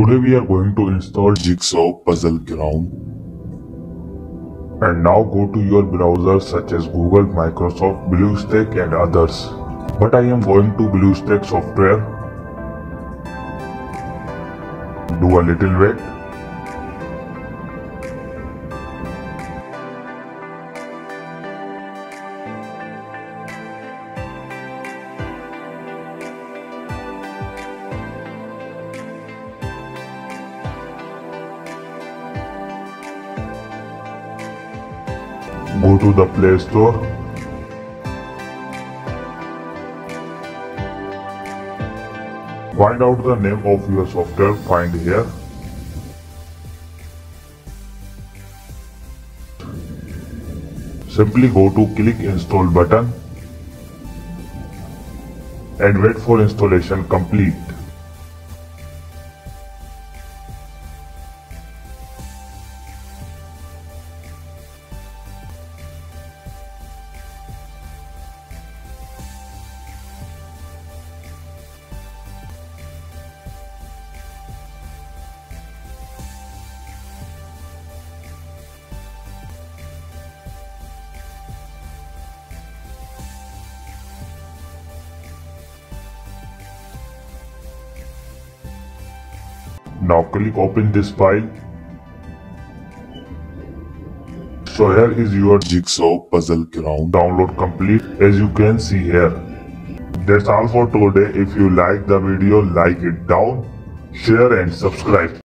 Today we are going to install Jigsaw puzzle ground. And now go to your browser such as Google, Microsoft, BlueStacks and others. But I am going to BlueStacks software. Do a little wait. Go to the Play Store. Find out the name of your software, find here. Simply go to click install button and wait for installation complete. Now click open this file. So here is your Jigsaw puzzle ground download complete, as you can see here. That's all for today. If you like the video, like it down, share and subscribe.